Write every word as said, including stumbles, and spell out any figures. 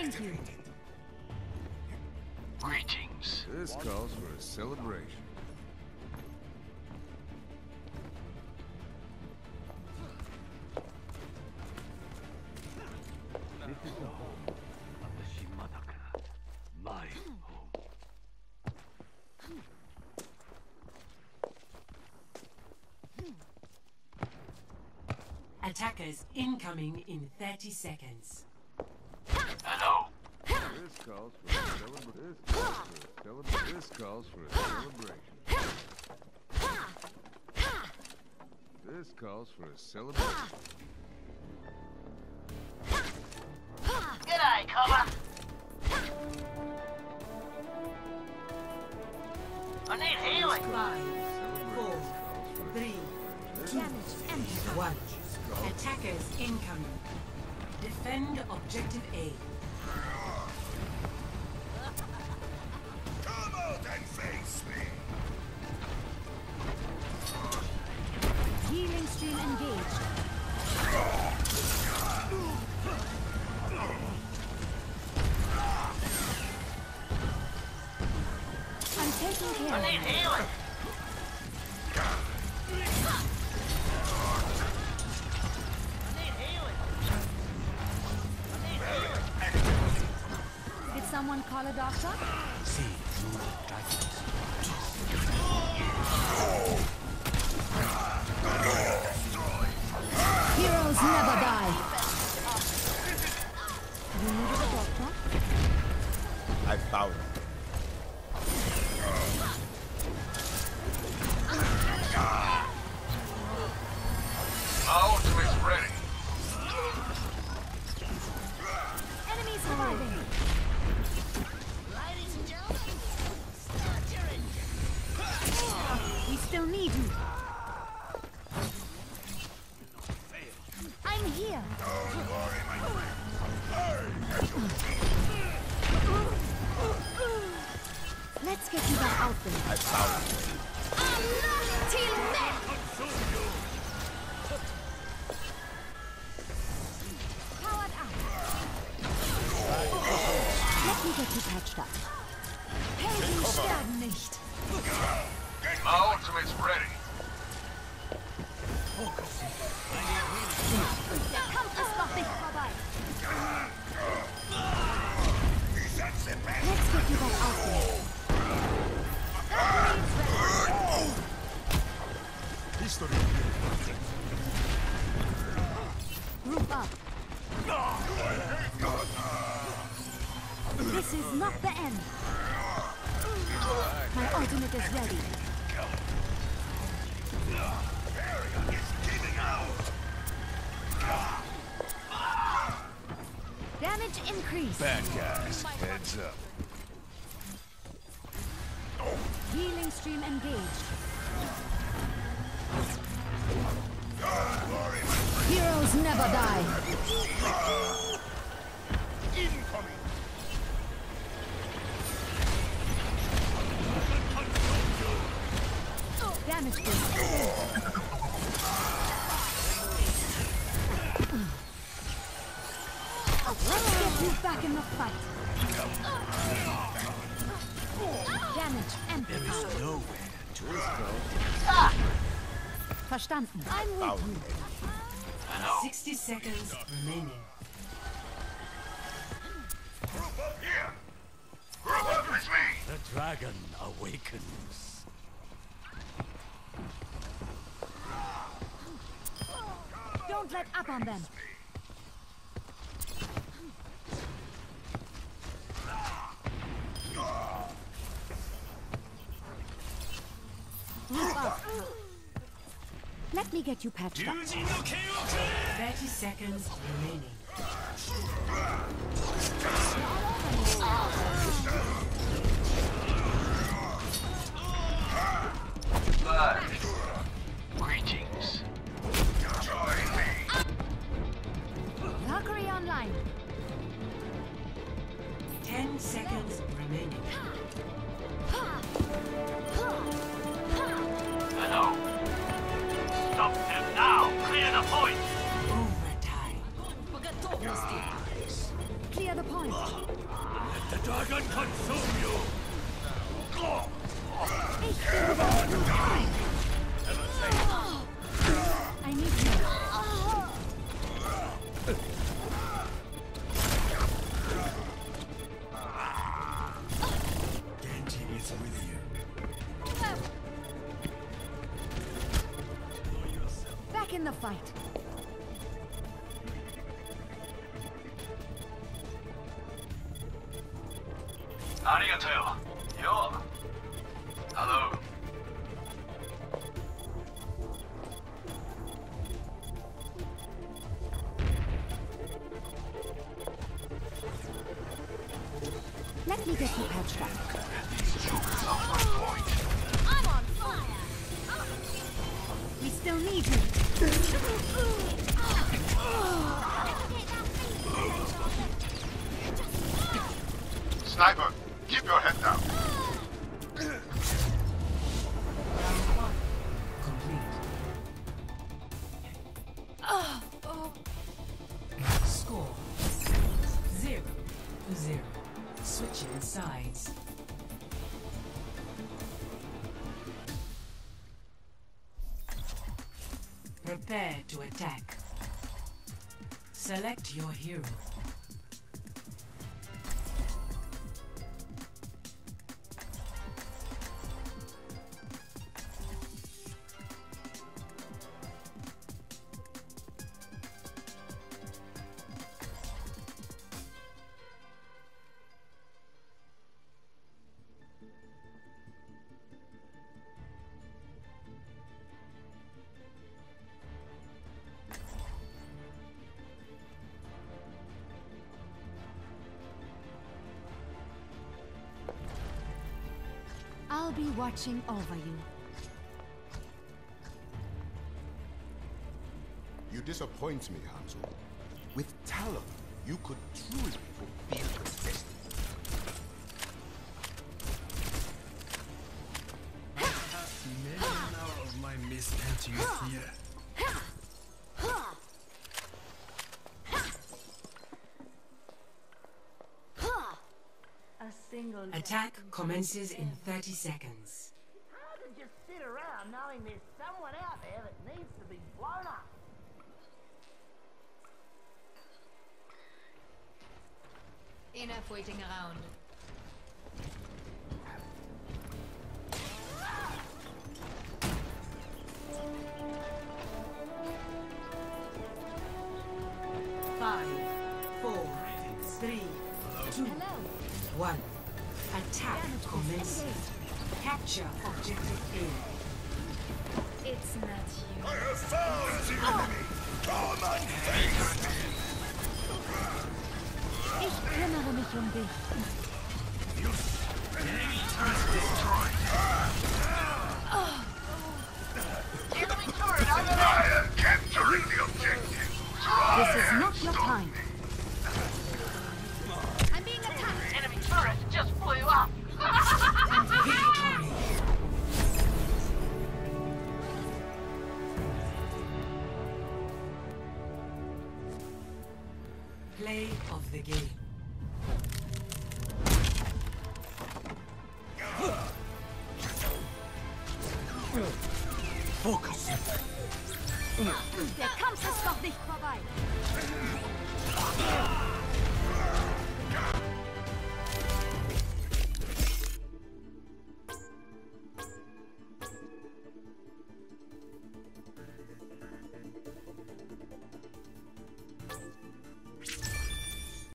Thank you. Greetings. This calls for a celebration. This is the home of the Shimadaka. My home. Attackers incoming in thirty seconds. Hello. This calls for a celebration. This calls for a celebration. This calls for a celebration. This calls for a celebration. G'day, cover. I need healing. Five, four, Celebration. three, Damage empty. one. Attackers incoming. Defend objective A. Come out and face me. Healing stream engaged. I'm taking care I of need you. healing. I need healing. I need healing. Did someone call a doctor? Heroes never die. You needed a doctor? I found it. My ultimate's ready. Enemies arriving. Ladies and gentlemen, start your engine. We still need you. I'm here. Let's get you back out there. I found it. I'm not till then. Powered up. Let me get you patched up. Helden sterben nicht. My ultimate's ready. Der Kampf ist noch nicht vorbei. Let's get you back out there. History. Group up. This is not the end. My ultimate is ready. Damage increase. Bad guys, heads up. Healing stream engaged. Heroes never die. Incoming. Damage boost. Let's get you back in the fight. Damage amplified. Nowhere to Verstanden. I'm with you. sixty seconds remaining. Group up here. Group up with me. The dragon awakens. Don't let up on them. Group up. Let me get you patched up. thirty seconds remaining. Five. Greetings. Join me. Valkyrie online. ten seconds remaining. Hello. Stop them now. Clear the point. Overtime. Clear the point. Back in the fight. Arigato. Yo. Hello. Let me get you patched up. I'm on fire. We still need you. Sniper, keep your head down. Round one. Complete. Score. Zero to zero. Switching sides. Prepare to attack. Select your hero. I'll be watching over you. You disappoint me, Hanzo. With Talon, you could truly fulfill your destiny. Many an hour of my misspent youth here. A single Attack commences in thirty seconds. How to just sit around knowing there's someone out there that needs to be blown up? Enough waiting around. Five, four, three, two, one. Attack commences. Capture objective A. It's not you. I have found the enemy. Come and face me. Ich kümmere mich um dich. Enemy turret destroyed. Enemy turret over there! I am capturing the objective. This is not your time. I'm being attacked! Enemy turret just flew up! Victory. Play of the game. Focus. Der Kampf ist noch nicht vorbei.